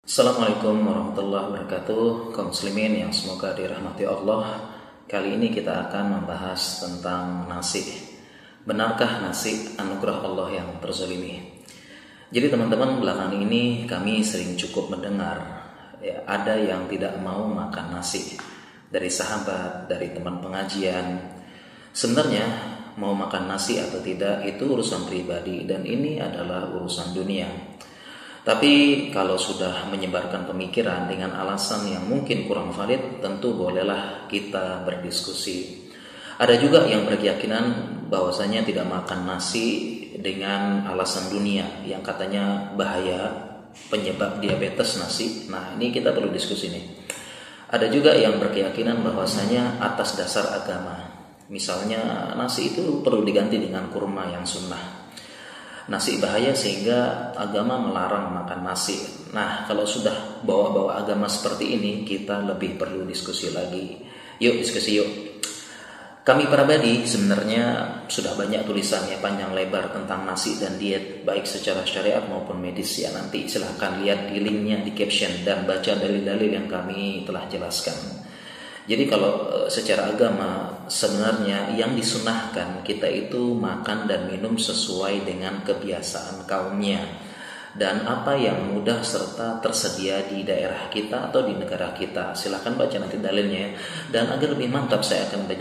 Assalamualaikum warahmatullahi wabarakatuh, kaum muslimin yang semoga dirahmati Allah. Kali ini kita akan membahas tentang nasi. Benarkah nasi anugerah Allah yang terzalimi? Jadi teman-teman, belakangan ini kami sering cukup mendengar ada yang tidak mau makan nasi. Dari sahabat, dari teman pengajian. Sebenarnya mau makan nasi atau tidak itu urusan pribadi, dan ini adalah urusan dunia. Tapi kalau sudah menyebarkan pemikiran dengan alasan yang mungkin kurang valid, tentu bolehlah kita berdiskusi. Ada juga yang berkeyakinan bahwasanya tidak makan nasi dengan alasan dunia, yang katanya bahaya, penyebab diabetes nasi. Nah, ini kita perlu diskusi nih. Ada juga yang berkeyakinan bahwasanya atas dasar agama. Misalnya nasi itu perlu diganti dengan kurma yang sunnah. Nasi bahaya sehingga agama melarang makan nasi. Nah, kalau sudah bawa-bawa agama seperti ini, kita lebih perlu diskusi lagi. Yuk diskusi yuk. Kami pribadi sebenarnya sudah banyak tulisannya panjang lebar tentang nasi dan diet, baik secara syariat maupun medis. Ya, nanti silahkan lihat di linknya di caption dan baca dalil-dalil yang kami telah jelaskan. Jadi kalau secara agama sebenarnya yang disunahkan kita itu makan dan minum sesuai dengan kebiasaan kaumnya dan apa yang mudah serta tersedia di daerah kita atau di negara kita. Silahkan baca nanti dalilnya. Dan agar lebih mantap saya akan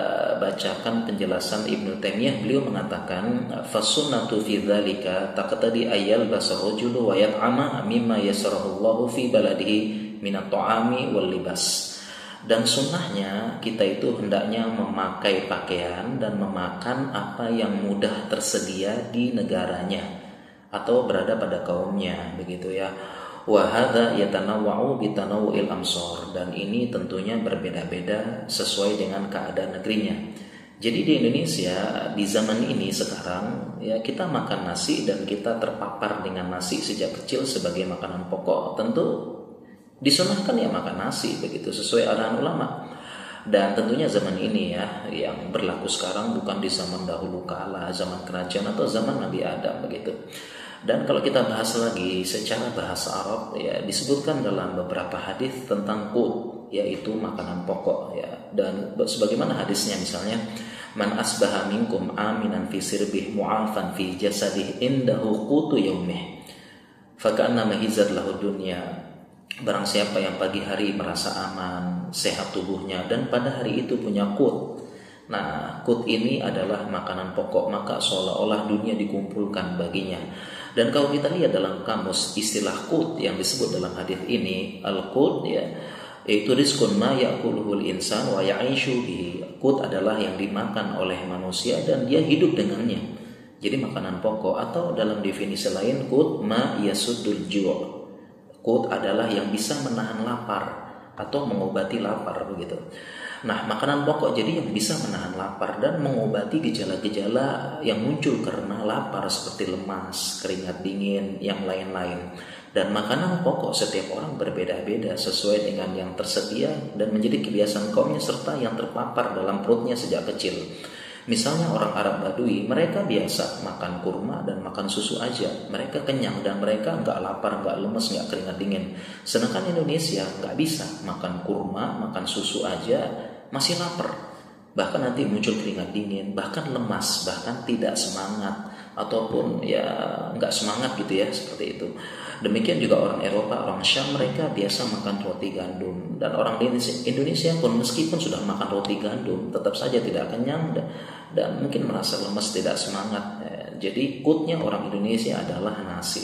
bacakan penjelasan Ibnu Taimiyah. Beliau mengatakan fasunnatu fi dzalika taqtadi ayyal basarujulu wa yat'ama mimma yasrahullahu fi baladihi minat ta'ami wal libas. Dan sunnahnya kita itu hendaknya memakai pakaian dan memakan apa yang mudah tersedia di negaranya atau berada pada kaumnya, begitu ya. Wa hadza yatanawwa'u bi tanawwu'il amsar, dan ini tentunya berbeda-beda sesuai dengan keadaan negerinya. Jadi di Indonesia di zaman ini sekarang ya, kita makan nasi dan kita terpapar dengan nasi sejak kecil sebagai makanan pokok. Tentu disunahkan ya makan nasi, begitu sesuai arahan ulama. Dan tentunya zaman ini ya, yang berlaku sekarang bukan di zaman dahulu kala, zaman kerajaan atau zaman Nabi Adam, begitu. Dan kalau kita bahas lagi secara bahasa Arab ya, disebutkan dalam beberapa hadis tentang qut, yaitu makanan pokok ya. Dan sebagaimana hadisnya misalnya, man asbaha minkum aminan fi sirbih mu'afan fi jasadih indahu qutu yaumih faka'anna mahizat lahu dunya. Barang siapa yang pagi hari merasa aman, sehat tubuhnya, dan pada hari itu punya qut. Nah, qut ini adalah makanan pokok, maka seolah-olah dunia dikumpulkan baginya. Dan kalau kita lihat dalam kamus istilah qut yang disebut dalam hadis ini, al-qut ya, yaitu rizqun ma ya'kuluhul insan wa ya'ishu bihi. Qut adalah yang dimakan oleh manusia dan dia hidup dengannya. Jadi makanan pokok, atau dalam definisi lain qut ma yasuddul ju'. Qut adalah yang bisa menahan lapar atau mengobati lapar, begitu. Nah, makanan pokok jadi yang bisa menahan lapar dan mengobati gejala-gejala yang muncul karena lapar seperti lemas, keringat dingin, yang lain-lain. Dan makanan pokok setiap orang berbeda-beda sesuai dengan yang tersedia dan menjadi kebiasaan kaumnya serta yang terpapar dalam perutnya sejak kecil. Misalnya orang Arab Badui, mereka biasa makan kurma dan makan susu aja. Mereka kenyang dan mereka nggak lapar, nggak lemes, nggak keringat dingin. Sedangkan Indonesia nggak bisa makan kurma, makan susu aja masih lapar. Bahkan nanti muncul keringat dingin, bahkan lemas, bahkan tidak semangat ataupun ya nggak semangat gitu ya, seperti itu. Demikian juga orang Eropa, orang Syam, mereka biasa makan roti gandum. Dan orang Indonesia pun meskipun sudah makan roti gandum, tetap saja tidak kenyang dan mungkin merasa lemas, tidak semangat. Jadi qutnya orang Indonesia adalah nasi.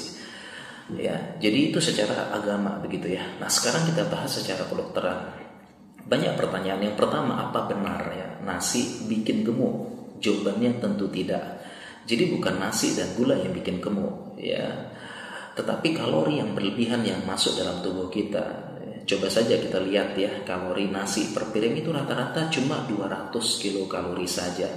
Ya, jadi itu secara agama, begitu ya. Nah, sekarang kita bahas secara kedokteran. Banyak pertanyaan. Yang pertama, apa benar ya nasi bikin gemuk? Jawabannya tentu tidak. Jadi bukan nasi dan gula yang bikin gemuk ya, tetapi kalori yang berlebihan yang masuk dalam tubuh kita. Coba saja kita lihat ya, kalori nasi per piring itu rata-rata cuma 200 kilokalori saja.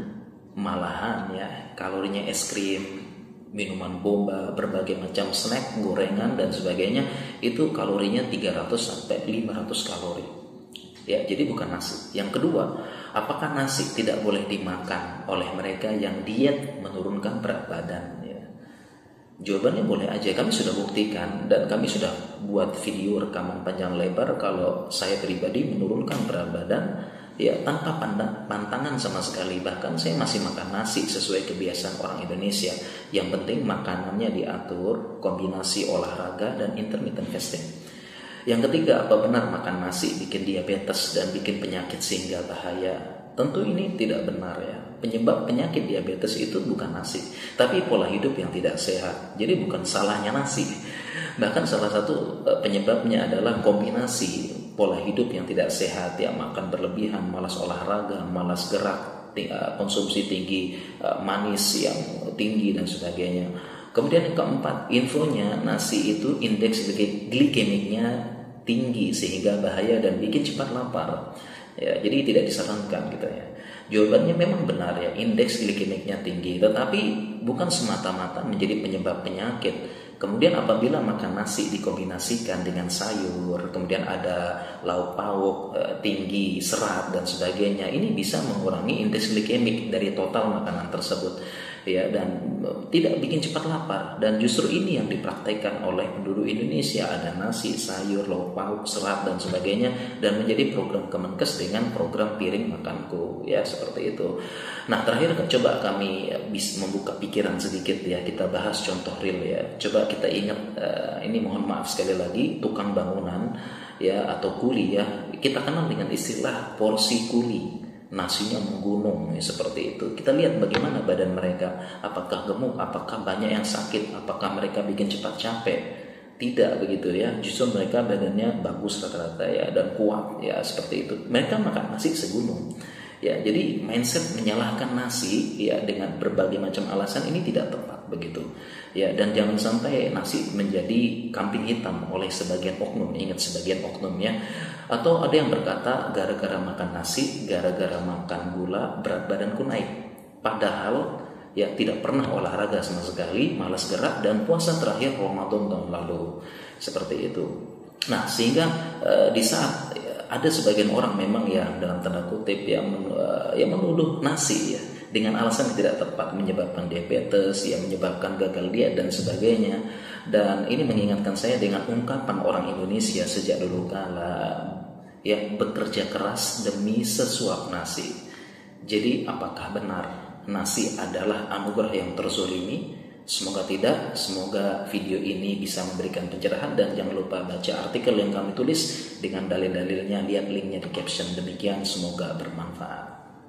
Malahan ya, kalorinya es krim, minuman boba, berbagai macam snack, gorengan dan sebagainya, itu kalorinya 300 sampai 500 kalori. Ya, jadi bukan nasi. Yang kedua, apakah nasi tidak boleh dimakan oleh mereka yang diet menurunkan berat badan ya? Jawabannya boleh aja, kami sudah buktikan dan kami sudah buat video rekaman panjang lebar kalau saya pribadi menurunkan berat badan ya tanpa pantangan sama sekali. Bahkan saya masih makan nasi sesuai kebiasaan orang Indonesia. Yang penting makanannya diatur, kombinasi olahraga dan intermittent fasting. Yang ketiga, apa benar makan nasi bikin diabetes dan bikin penyakit sehingga bahaya? Tentu ini tidak benar ya. Penyebab penyakit diabetes itu bukan nasi, tapi pola hidup yang tidak sehat. Jadi bukan salahnya nasi. Bahkan salah satu penyebabnya adalah kombinasi pola hidup yang tidak sehat, ya makan berlebihan, malas olahraga, malas gerak, konsumsi tinggi manis yang tinggi dan sebagainya. Kemudian yang keempat, infonya nasi itu indeks glikemiknya tinggi sehingga bahaya dan bikin cepat lapar. Ya, jadi tidak disarankan gitu ya. Jawabannya memang benar ya, indeks glikemiknya tinggi, tetapi bukan semata-mata menjadi penyebab penyakit. Kemudian apabila makan nasi dikombinasikan dengan sayur, kemudian ada lauk pauk tinggi serat dan sebagainya, ini bisa mengurangi indeks glikemik dari total makanan tersebut. Ya, dan tidak bikin cepat lapar, dan justru ini yang dipraktekkan oleh penduduk Indonesia. Ada nasi, sayur, lauk pauk, serat dan sebagainya, dan menjadi program Kemenkes dengan program piring makanku ya, seperti itu. Nah, terakhir coba kami bisa membuka pikiran sedikit ya, kita bahas contoh real ya. Coba kita ingat ini, mohon maaf sekali lagi, tukang bangunan ya atau kuli ya, kita kenal dengan istilah porsi kuli. Nasinya menggunung ya, seperti itu. Kita lihat bagaimana badan mereka, apakah gemuk, apakah banyak yang sakit, apakah mereka bikin cepat capek. Tidak begitu ya, justru mereka badannya bagus rata-rata ya dan kuat ya, seperti itu. Mereka makan nasi segunung ya. Jadi mindset menyalahkan nasi ya dengan berbagai macam alasan ini tidak tepat begitu ya. Dan jangan sampai nasi menjadi kambing hitam oleh sebagian oknum. Ingat, sebagian oknum ya. Atau ada yang berkata gara-gara makan nasi, gara-gara makan gula berat badanku naik. Padahal ya tidak pernah olahraga sama sekali, malas gerak, dan puasa terakhir Ramadan tahun lalu. Seperti itu. Nah, sehingga di saat ada sebagian orang memang yang dalam tanda kutip yang menuduh nasi ya dengan alasan yang tidak tepat, menyebabkan diabetes, ya menyebabkan gagal diet dan sebagainya. Dan ini mengingatkan saya dengan ungkapan orang Indonesia sejak dulu kala, ya bekerja keras demi sesuap nasi. Jadi apakah benar nasi adalah anugerah yang terzolimi? Semoga tidak. Semoga video ini bisa memberikan pencerahan, dan jangan lupa baca artikel yang kami tulis dengan dalil-dalilnya, lihat linknya di caption. Demikian, semoga bermanfaat.